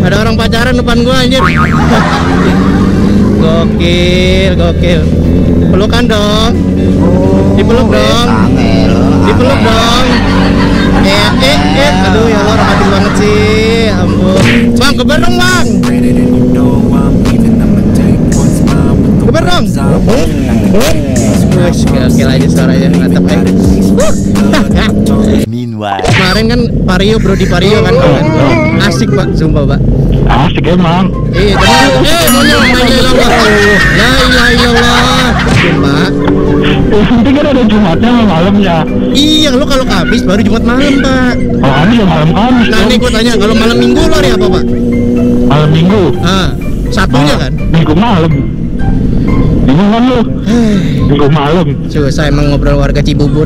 Ada orang pacaran depan gua anjir. Gokil. Pelukan dong. Dipeluk dong. Dipeluk dong. Aduh ya Allah, romantis banget sih. Ampun. Bang, keber dong, Bang. Keber dong. Gokil aja suaranya, mantap ya. Kemarin kan Vario, bro, di Vario kan kawan. Asik Pak, sumpah Pak. Asik emang. Iya, tapi maunya la ilaha illallah. Pak. Nanti kan ada Jumatnya malamnya. Iya, lo kalau Kamis baru Jumat malam, Pak. Kalau Kamis ya malam Kamis. Nah, nih gua tanya, kalau malam Minggu lo hari apa, Pak? Malam Minggu. Satunya kan? Minggu malam. Bingung kan lu? Minggu malam. Susah emang ngobrol warga Cibubur.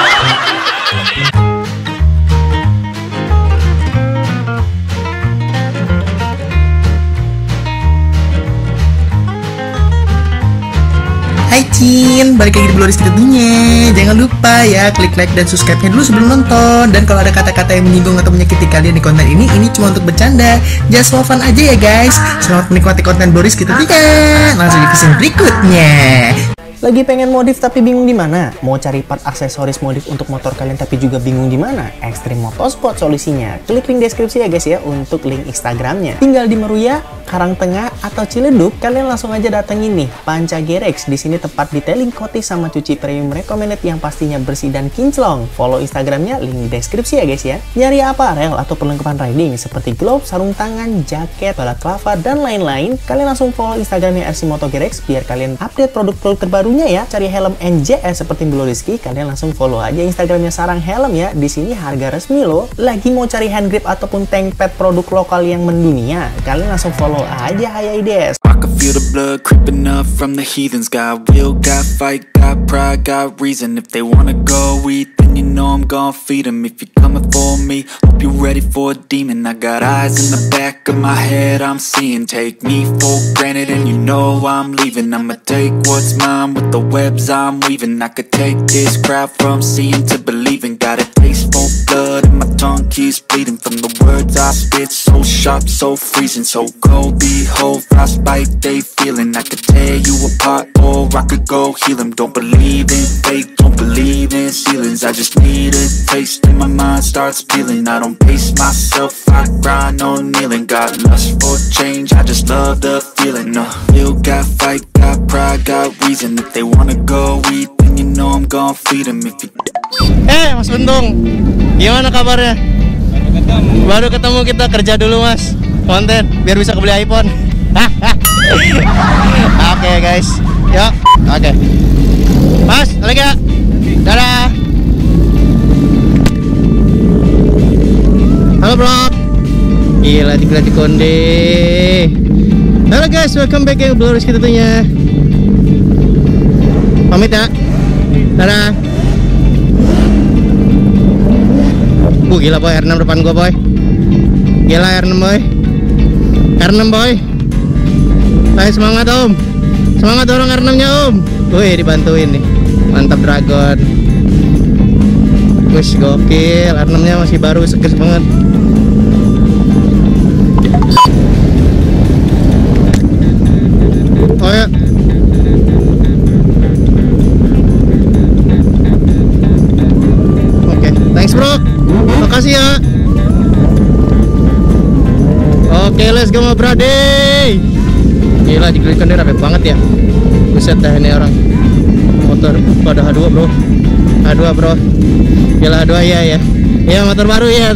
Hai Cin, balik lagi di Bloris tentunya. Jangan lupa ya klik like dan subscribe-nya dulu sebelum nonton. Dan kalau ada kata-kata yang menyinggung atau menyakiti kalian di konten ini cuma untuk bercanda. Just for fun aja ya guys. Selamat menikmati konten Bloris kita tiga. Langsung di video berikutnya. Lagi pengen modif tapi bingung di mana? Mau cari part aksesoris modif untuk motor kalian tapi juga bingung di mana? Extreme Motorsport solusinya. Klik link deskripsi ya guys ya untuk link Instagramnya. Tinggal di Meruya, Karangtengah atau Ciledug, kalian langsung aja datengin nih Panca Gerex. Di sini tepat detailing coating sama cuci premium recommended yang pastinya bersih dan kinclong. Follow Instagramnya, link di deskripsi ya guys ya. Nyari aparel atau perlengkapan riding seperti glove, sarung tangan, jaket, balaclava dan lain-lain, kalian langsung follow Instagramnya RC Moto Gerex biar kalian update produk-produk terbaru ya. Cari helm NJS seperti Bulu Rizky, kalian langsung follow aja Instagramnya Sarang Helm ya. Di sini harga resmi loh. Lagi mau cari hand grip ataupun tank pad produk lokal yang mendunia, kalian langsung follow aja HiIDS. I can feel the blood creeping up from the heathens. Got will, got fight, got pride, got reason. If they wanna go eat, then you know I'm gon' feed them. If you're coming for me, hope you're ready for a demon. I got eyes in the back of my head, I'm seeing. Take me for granted and you know I'm leaving. I'ma take what's mine with the webs I'm weaving. I could take this crowd from seeing to believing. Got a taste for blood and my tongue keeps bleeding from the words I spit. So sharp, so freezing, so cold. Behold, frostbite they feeling. I could tear you apart or I could go heal them. Don't believe in fate, don't believe in ceilings. I just need a taste and my mind starts peeling. I don't pace myself, I grind on kneeling. Got lust for change, I just love the feeling. You got fight, got pride, got reason. If they wanna go eat, then you know I'm gon' feed them. If you... Mas Untung, gimana kabarnya? Baru ketemu kita, kerja dulu mas, konten biar bisa kebeli iPhone. Oke guys, yuk. Oke. Mas, balik ya. Dadah. Halo bro. Gila di konde. Halo guys, welcome back ke Bloris kita tentunya. Pamit ya. Dadah. Gila boy, R6 depan gua boy. Gila R6 boy. R6 boy. Ayo semangat om. Semangat dorong R6 nya om. Wih, dibantuin nih. Mantap Dragon. Wush, gokil. R6 nya masih baru, seger banget. Oh ya. Oke, thanks bro. Makasih ya. Oke, let's go brother. Gila, dikelilingan dia rapi banget ya. Buset dah ini orang. Motor pada H2 bro. H2 bro. Gila H2 ya. Ya motor baru ya.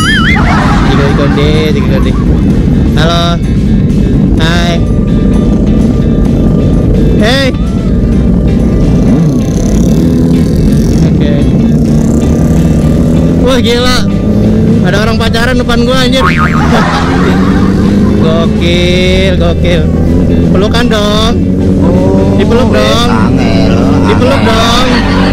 Dikonde. Halo. Hai. Hey. Oke. Wah gila. Ada orang pacaran depan gua anjir. Gokil. Pelukan dong. Dipeluk dong. Dipeluk dong.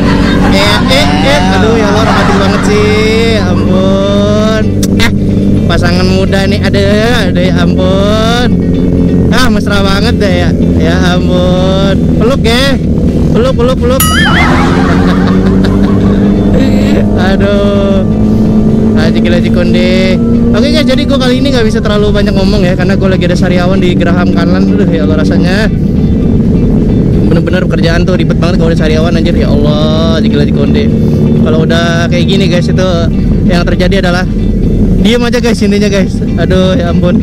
Aduh ya Allah, romantis banget sih. Ampun. Pasangan muda nih, ada ya ampun. Mesra banget deh ya. Ya ampun. Peluk ya. Peluk. Aduh. Ciki Konde. Oke guys, jadi gue kali ini nggak bisa terlalu banyak ngomong ya, karena gue lagi ada sariawan di Geraham Kanan. Ya Allah, rasanya bener-bener pekerjaan tuh ribet banget kalau udah sariawan anjir. Ya Allah, Ciki Konde. Kalau udah kayak gini guys, itu yang terjadi adalah diem aja guys intinya guys. Aduh ya ampun.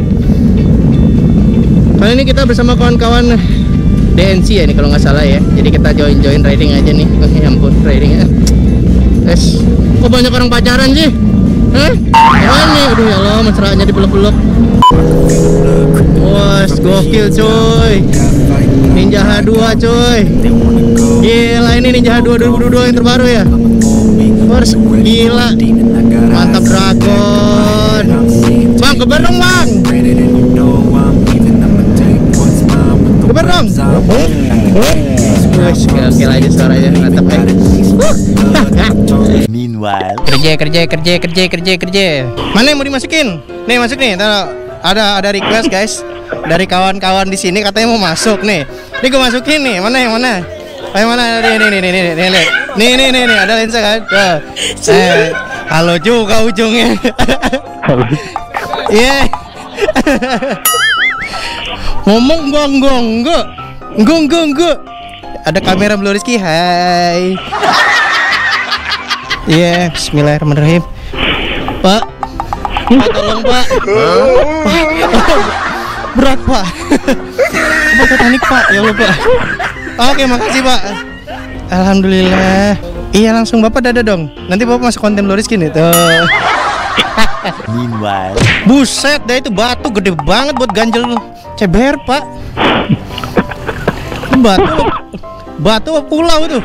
Kali ini kita bersama kawan-kawan DNC ya nih kalau nggak salah ya. Jadi kita join riding aja nih. Oh ya ampun, ridingnya guys. Kok banyak orang pacaran sih? Hah? Apaan nih? Aduh ya Allah, mesranya dipeluk-peluk. Wah, gokil cuy. Ninja H2 cuy. Gila, ini Ninja H2 2022 yang terbaru ya. First, gila. Mantap Dragon. Bang, kebar dong bang. Kebar dong. Wih, gila aja suaranya, mantap ya. Meanwhile, Kerja. Mana yang mau dimasukin? Nih masuk nih. Ada request guys dari kawan-kawan di sini katanya mau masuk nih. Nih gue masukin nih. Mana yang mana? Yang mana? Nih, ada lensa kan? Halo juga ujungnya. Iya. Ngomong enggak. Ada kamera Blue Rizky, hai. Iya, bismillahirrahmanirrahim. Pak, tolong Pak. Berat Pak. Pak Titanic Pak, ya Allah Pak. Oke, makasih Pak. Alhamdulillah. Iya langsung Bapak dada dong. Nanti Bapak masuk konten Blue Rizky nih tuh. meanwhile, Buset, dah itu batu gede banget buat ganjel CBR Pak. Batu pulau itu.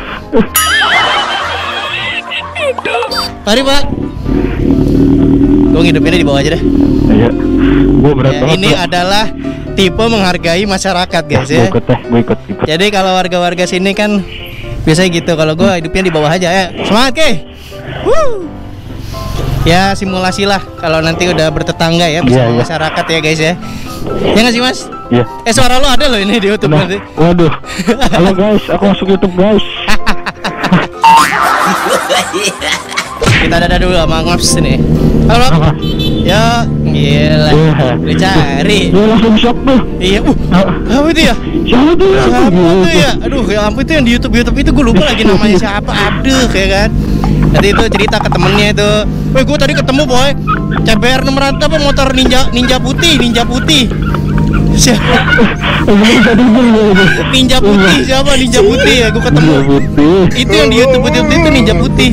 Mari Pak. Gue ngidupinnya di bawah aja deh. Iya. Gue berat Ya, banget. ini adalah tipe menghargai masyarakat guys ya. Gue ikut. Jadi kalau warga-warga sini kan biasanya gitu. Kalau gue hidupnya di bawah aja ya. Semangat ke. Ya simulasi lah kalau nanti udah bertetangga ya bersama Iya. masyarakat ya guys ya. Ya nggak sih Mas? Iya. Suara lo ada loh ini di YouTube Nah, nanti. waduh. Halo guys, aku masuk YouTube guys. Kita dada dulu sama Ngops nih. Halo. Apa? Ya, gila. Iya. Dicari. Dia langsung shock tuh. Iya. Apa itu ya? Siapa tuh? Siapa tuh ya? Aduh, ya ampun itu yang di YouTube itu gue lupa lagi namanya siapa. Aduh, kayak kan. Nanti itu cerita ke temennya itu. Weh, gue tadi ketemu boy. CBR 600 apa motor ninja putih. Siapa? Ninja putih siapa? Ninja putih ya, gue ketemu. Itu yang di YouTube itu ninja putih.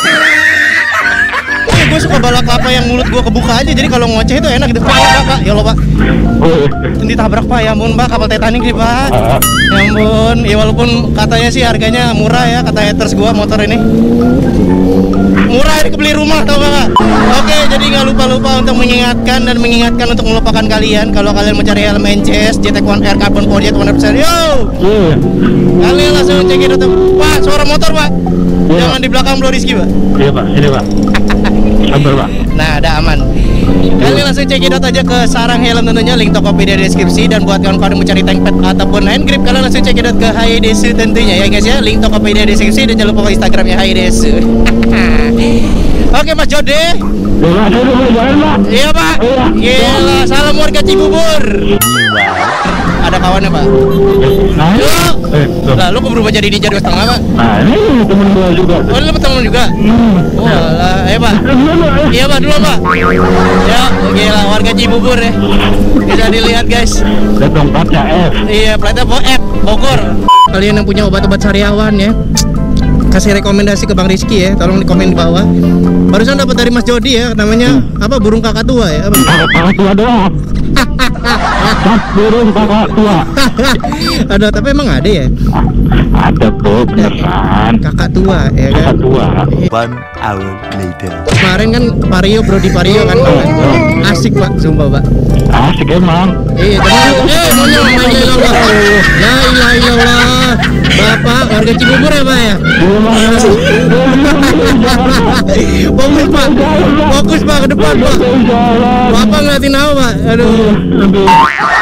Gue suka balak kelapa yang mulut gue kebuka aja, jadi kalau ngoceh itu enak gitu. Pak, ya lo Pak. Nanti tabrak Pak, ya ampun Pak, kapal Titanic nih Pak. Ya ampun, ya walaupun katanya sih harganya murah ya, kata haters gue motor ini. Murah ini kebeli rumah tau gak? Oke, jadi nggak lupa untuk mengingatkan untuk melupakan kalian kalau kalian mencari helm NCS JTEC1R Carbon Polyjet 100%. Yo, kalian langsung cekin itu. Pak, suara motor Pak. Jangan di belakang Blue Rizky Pak. Iya Pak, ini Pak. Sabar Pak. Nah, ada aman. Kalian langsung cekidot aja ke Sarang Helm tentunya, link Tokopedia di deskripsi. Dan buat kawan-kawan yang mencari tank pad ataupun hand grip, kalian langsung cekidot ke HIDSU tentunya ya guys ya, link Tokopedia di deskripsi. Dan jangan lupa ke Instagramnya HIDSU. Oke Mas Jode. Jangan Pak. Iya Pak. Gila, salam warga Cibubur. Ada kawannya Pak. Nah, Lah, lu kok berubah jadi ninja 2,5 Pak? nah ini temen gue juga. Oh, lu temen juga? Oh lah, Pak. Iya Pak, dulu Pak. Ya, gila warga Cibubur ya. Bisa dilihat guys. Dan dompetnya F. Iya, platnya F, Bogor. Kalian yang punya obat-obat sariawan ya, kasih rekomendasi ke Bang Rizky ya, tolong di komen di bawah. Barusan dapat dari Mas Jody ya, namanya apa? Burung kakak tua ya? Kakak tua doang. Burung kakak tua. Ada, tapi emang ada ya? Ada bro, beneran. Kakak tua ya kan? Kakak tua. 1 hour later. Kemarin kan Vario, Brody Vario kan, Pak. Asik Pak, sumpah Pak. Asik emang. Iya, teman. Monyong, la ilaha illallah. Bapak warga Cibubur ya Pak ya? Fokus Pak ke depan Pak. Bapak ngeliatin apa Pak? Aduh.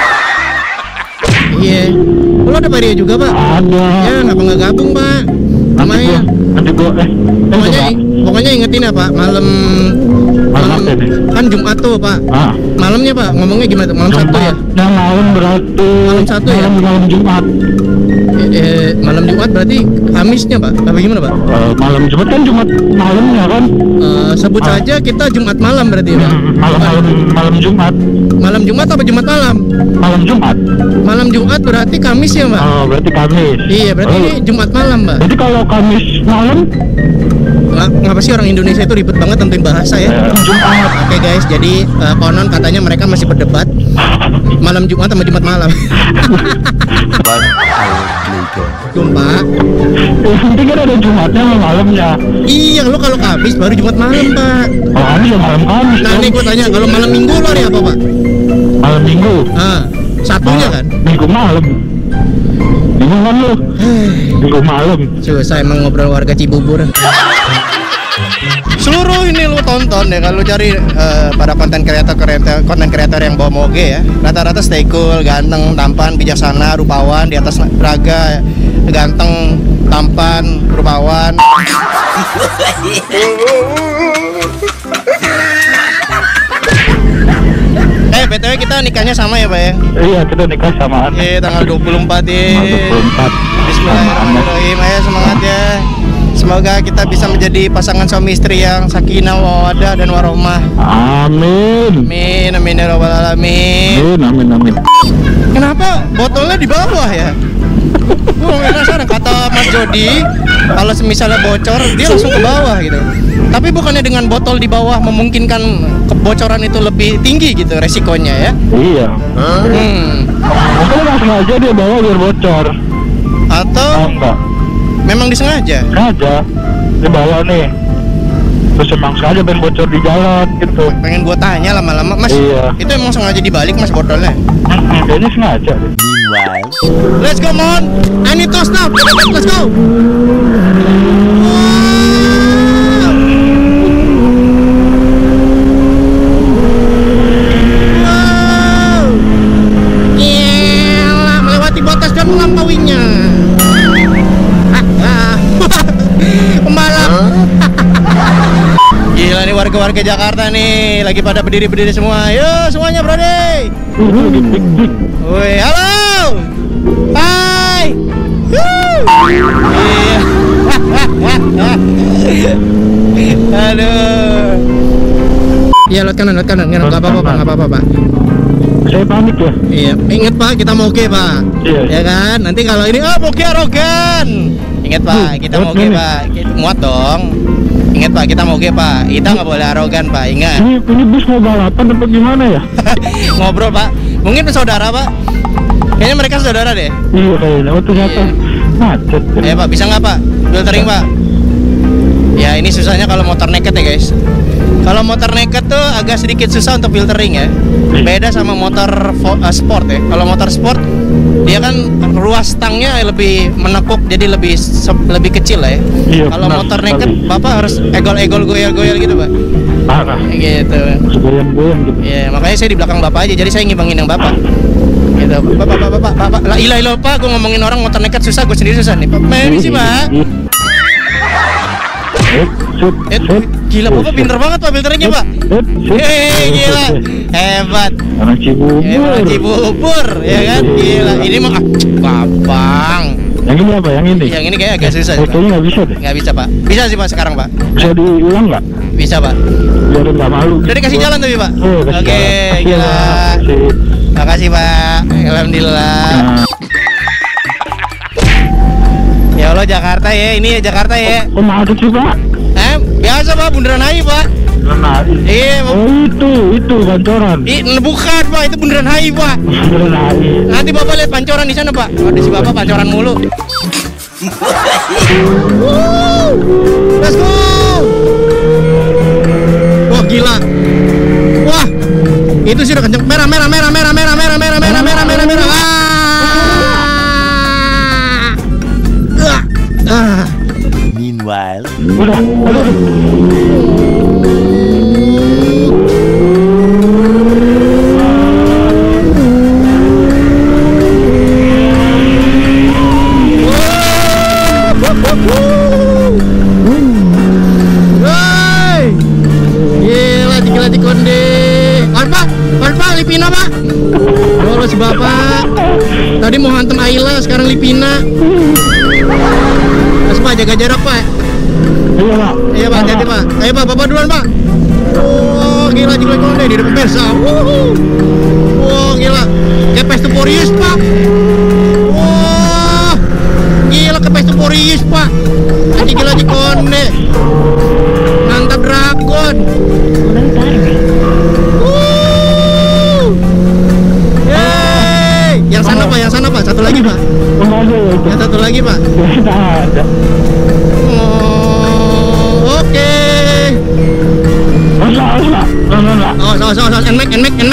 Iya. Lo ada Vario juga Pak? Ada. Ya ngapa nggak gabung Pak? Namanya Nanti gua pokoknya ingetin ya Pak, malam apa nih? kan Jumat tuh Pak. Ah, Malamnya Pak, ngomongnya gimana? Malam Sabtu ya? Yang malam berarti Malam Sabtu ya? Malam Jumat. Malam Jumat berarti Kamisnya Pak? Apa gimana Pak? Malam Jumat kan Jumat malamnya kan? Sebut saja kita Jumat malam berarti ya Pak? Malam Jumat. Malam Jumat apa Jumat malam? Malam Jumat. Malam Jumat berarti Kamis ya Pak? Oh, berarti Kamis. Iya, berarti ini Jumat malam Pak. Jadi kalau Kamis malam Ngapa sih orang Indonesia itu ribet banget tentuin bahasa ya? Jumat. Oke guys, jadi konon katanya mereka masih berdebat malam Jumat sama Jumat malam. 1 hour later. Sumpah. Yang penting kan ada Jumatnya sama malamnya. Iya, lu kalau Kamis baru Jumat malam Pak. Kalau Kamis ya malam Kamis. Nah kan? ini gue tanya, kalau malam Minggu lo hari apa Pak? Malam Minggu. Satunya kan? Minggu malam. Bingung kan lu? Minggu malam. Susah emang ngobrol warga Cibubur. Seluruh ini lu tonton ya, kalau cari pada konten kreator yang bawa moge ya, rata-rata stay cool, ganteng, tampan, bijaksana, rupawan, di atas Braga, ganteng, tampan, rupawan. BTW kita nikahnya sama ya Pak ya? Iya, kita nikah samaan. Tanggal 24 ya. 24. Bismillahirrahmanirrahim. Ayo semangat ya. Semoga kita bisa menjadi pasangan suami istri yang sakinah, mawaddah dan warahmah. Amin. Amin, amin ya rabbal alamin. Amin. Kenapa botolnya di bawah ya? Gue penasaran, kata Mas Jody, kalau misalnya bocor dia langsung ke bawah gitu. Tapi bukannya dengan botol di bawah memungkinkan kebocoran itu lebih tinggi gitu resikonya ya? Iya. Mungkin langsung aja dia bawa biar bocor. Atau enggak? memang disengaja? Sengaja. Dia bawa nih. Terus emang sengaja pengen bocor di jalan gitu. Pengen gua tanya lama-lama, Mas. Iya. Itu emang sengaja dibalik Mas botolnya? Kayaknya sengaja. Meanwhile, Let's go Mon. I need to stop. Let's go. Wow. Gila, melewati batas dan melampauinya. Pembalap. Gila nih warga-warga Jakarta nih lagi pada berdiri-berdiri semua. Yo semuanya brode. Woi, halo. Hai. Iya. Aduh. Iya, lewat kanan. Enggak apa-apa, Pak. Saya panik ya. Iya, ingat Pak, kita moge Pak. Iya. Ya kan? Nanti kalau ini moge arogan. Ingat Pak, kita moge Pak. Muat dong. Ingat Pak, kita moge Pak. Kita nggak boleh arogan Pak, ingat. Ini bus mau balapan apa gimana ya? Ngobrol Pak. Mungkin saudara Pak. Kayaknya mereka saudara deh. Iya kayaknya. Oh ternyata macet. Pak, bisa nggak Pak? Filtering Pak. Ya ini susahnya kalau motor naked ya guys. Kalau motor naked tuh agak sedikit susah untuk filtering ya. Beda sama motor sport ya. Kalau motor sport dia kan ruas stangnya lebih menekuk, jadi lebih kecil lah ya. Iya, kalau benar motor sekali. naked Bapak harus egol-egol goyal-goyal gitu Pak. Parah. Gitu. Goyang-goyang gitu. Iya, makanya saya di belakang Bapak aja, jadi saya ngimbangin yang Bapak. Gitu. Bapak. Lah ilah Pak, gue ngomongin orang motor naked susah, gue sendiri susah nih. Pak, ini sih Pak. Gila, Bapak pinter banget Pak filternya Pak. Gila, hebat. Anak Cibubur, ya kan? Gila, ini mah gampang. Yang ini apa? Yang ini? Yang ini kayak agak susah sih, Pak. Kayaknya nggak bisa deh. Nggak bisa Pak. Bisa sih Pak sekarang Pak. Bisa diulang nggak? Bisa Pak. Biar nggak malu. Udah dikasih jalan tapi Pak. Oh, kasih Oke, jalan. gila. Kasih. Makasih Pak. Alhamdulillah. Nah, Ya Allah Jakarta ya, ini ya Jakarta ya. kok macet sih Pak? Biasa Pak, bundaran HI Pak. Nah, Iya, oh itu pancoran. bukan Pak, itu bundaran HI Pak. Nanti Bapak lihat pancoran di sana Pak. Oh, di si Bapak pancoran mulu. Let's go. Wah gila. Wah, itu sih udah kenceng. Merah. meanwhile, Udah. Bolos bapak. Tadi mau hantem Ayla, sekarang Lipina. Mas Pak, jaga jarak Pak. Iya Pak. Iya Pak, hati Pak. Ayo Pak, bapak duluan Pak. Oh gila Jiwa Konde di depan pemirsa. Wah gila, kayak Fast and Furious Pak. Wah gila kayak Fast and Furious Pak. Ini gila di Konde. Mantap dragon. Yeay. Yang sana Pak, yang sana Pak. Satu lagi Pak. Yang satu lagi Pak. Ada. Oh, oke. Oh, so, enmek.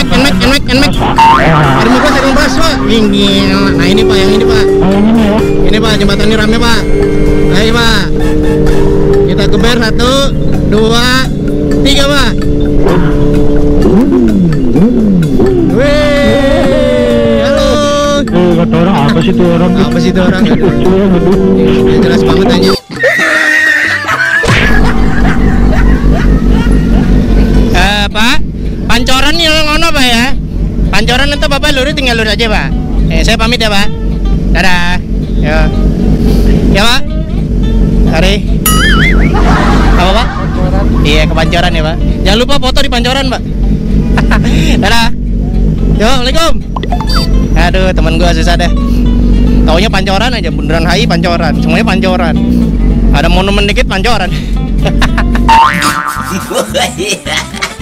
Ada muka saya kembas Pak. Gila. Nah ini Pak, yang ini Pak. Ini Pak, jembatan ini rame Pak. Ayo Pak. Kita keber 1, 2, 3 Pak. Wih, halo. Kata orang apa sih tuh orang? Apa sih itu orang? Ya, jelas banget aja. Pak, pancoran nih ngono Pak ya. Pancoran itu Bapak lurus tinggal lurus aja Pak. Saya pamit ya Pak. Dadah. Ya. Ya Pak. Hari. Apa Pak? Iya ke Pancoran ya Pak. Jangan lupa foto di Pancoran Pak. Dadah. Yo, Assalamualaikum. Aduh, teman gua susah deh. Taunya Pancoran aja, beneran HI Pancoran, semuanya Pancoran. Ada monumen dikit Pancoran.